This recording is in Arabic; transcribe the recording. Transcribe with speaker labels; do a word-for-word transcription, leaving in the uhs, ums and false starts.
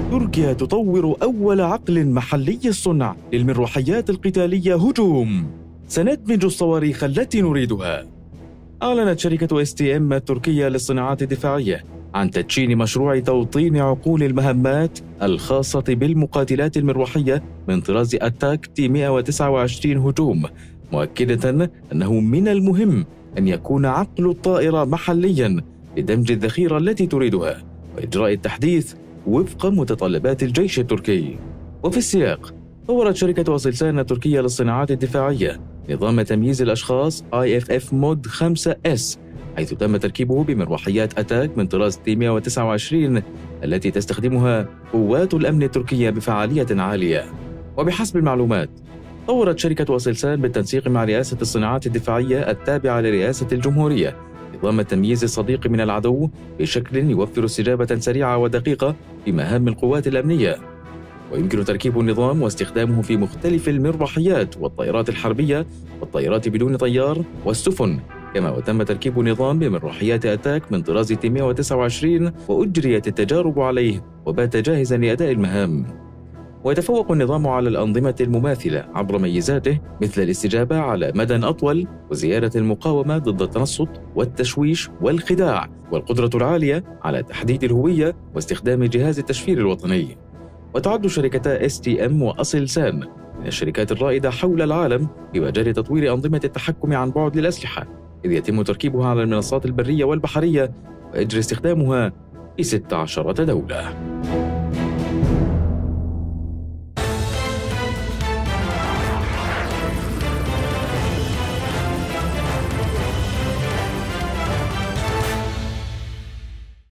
Speaker 1: تركيا تطور أول عقل محلي الصنع للمروحيات القتالية هجوم. سندمج الصواريخ التي نريدها. أعلنت شركة إس تي إم التركية للصناعات الدفاعية عن تدشين مشروع توطين عقول المهمات الخاصة بالمقاتلات المروحية من طراز أتاك تي مئة وتسعة وعشرين هجوم، مؤكدة أنه من المهم أن يكون عقل الطائرة محلياً لدمج الذخيرة التي تريدها وإجراء التحديث وفق متطلبات الجيش التركي. وفي السياق، طورت شركة أسلسان التركية للصناعات الدفاعية نظام تمييز الأشخاص آي إف إف مود خمسة إس، حيث تم تركيبه بمروحيات أتاك من طراز تي مئة وتسعة وعشرين التي تستخدمها قوات الأمن التركية بفعالية عالية. وبحسب المعلومات، طورت شركة أسلسان بالتنسيق مع رئاسة الصناعات الدفاعية التابعة لرئاسة الجمهورية نظام التمييز الصديق من العدو بشكل يوفر استجابة سريعة ودقيقة في مهام القوات الأمنية، ويمكن تركيب النظام واستخدامه في مختلف المروحيات والطائرات الحربية والطائرات بدون طيار والسفن، كما وتم تركيب نظام بمروحيات أتاك من طراز تي مئة وتسعة وعشرين وأجريت التجارب عليه وبات جاهزا لأداء المهام. ويتفوق النظام على الأنظمة المماثلة عبر ميزاته مثل الاستجابة على مدى أطول وزيادة المقاومة ضد التنصت والتشويش والخداع والقدرة العالية على تحديد الهوية واستخدام جهاز التشفير الوطني. وتعد شركتا إس تي إم وأسلسان من الشركات الرائدة حول العالم في مجال تطوير أنظمة التحكم عن بعد للأسلحة، إذ يتم تركيبها على المنصات البرية والبحرية ويجري استخدامها في ستة عشر دولة.